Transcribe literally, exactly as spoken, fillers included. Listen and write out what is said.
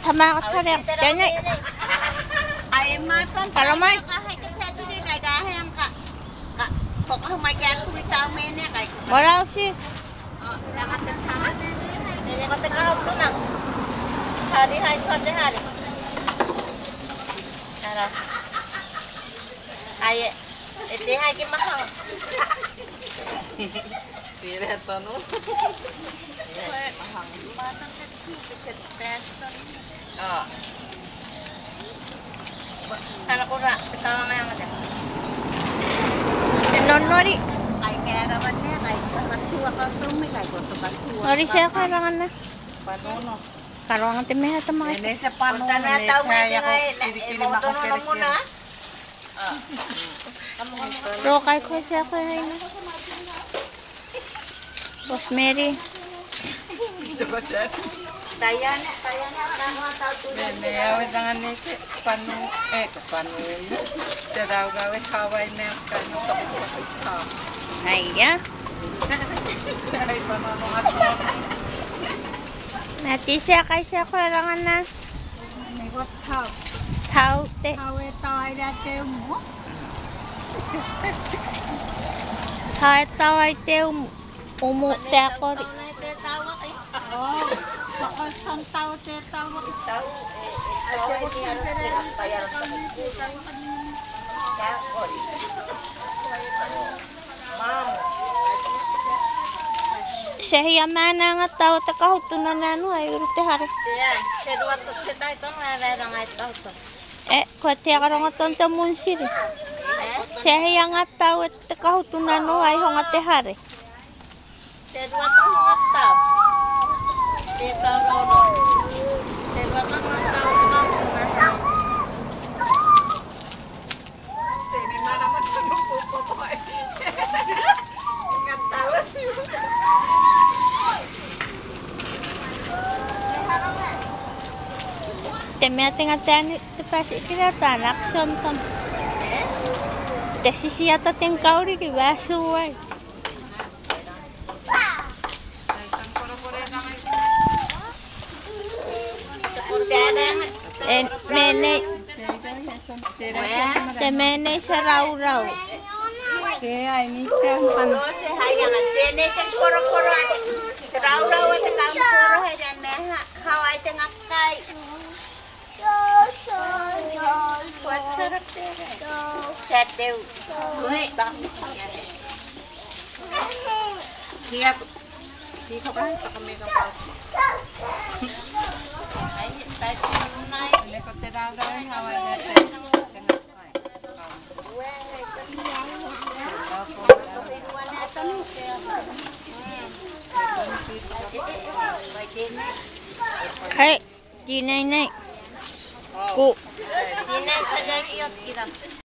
Sama ka rin. Ganyan. Ay matan. Kalau may. Kahit kasi di kay kahit ka. Kok humayan ko vitamin niya kay. Wala si. Oh, dapat sana. Ini ko tagaw to na. Hari hari hari hari. Tara. Ay, ito hay ki mahal. Pira to no. Mahal. Matan ka ki sa best. Oh. Kalau ko ra, bitaw na yang ada. Non-nori. Ay kaya naman niya, kay kapatsuwa ka tumi, kay ko kapatsuwa. Nori siya kailangan na. Panono. Karuangan timi hata mga. Nene sa panono, nene kaya ko kiri-kiri makukirik na. Ro kay ko siya kaya na. Rosemary. Tayana, tayana, mga tao to. Nene, awit ang ni panu, eh, panu ini. Teraw gawin haway na kanu kapag Ay, ya. Ay, panono ato. Nati siya kay siya kailangan na. May what tao. Tao te. Haway tayo dati mo. Tao tao ay te umu te ako. Oh, bakal sang tao te tao. Tao, eh, ito ay bayar sa Ma'am. Siya mana nga tao te kahutunan na no ay urute hari. Yan, serwa to seta ito nalala nga ito to. Eh, ko te karong aton te munsir. Siya nga tao te kahutunan no ay hong ate hari. Serwa to nga tao. Dito no. Serwa to nga tao to. Tini mana matulog po po po. Ingat tawa. Temi ate nga te te pasi kira ta action tam. Te sisiya ta ten kauri ki basu ay. Eh, nene, te mene sa raw-raw. Kaya ini kan pan. Ano si hayang dene kan koro-koro at raw-raw at ang koro hayan na haway tengah kay. Kuat karakter. Sadew. Uy, bang. Dia dito ba kami ka pa. Ay, tayo tunay. Ini ko teraw gawin haway dati. Kay, di nay nay. Ku. Dinay sa gayot kita.